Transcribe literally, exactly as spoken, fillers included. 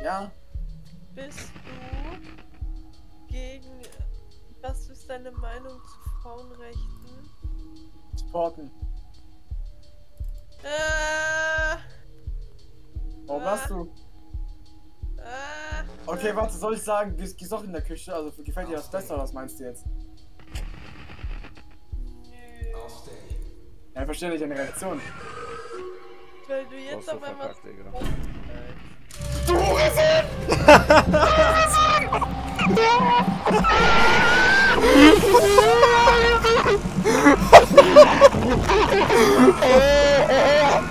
Ja. Bist du gegen... Was ist deine Meinung zu Frauenrechten? Supporten. Äh, Warum äh, hast du? äh, Okay, warte, soll ich sagen, gehst geh doch in der Küche? Also gefällt dir das besser, was meinst du jetzt? Nö. Ja, ich verstehe nicht deine Reaktion. Weil du jetzt so auf einmal... verkackt, Digga. Du Hurensohn! Du Hurensohn!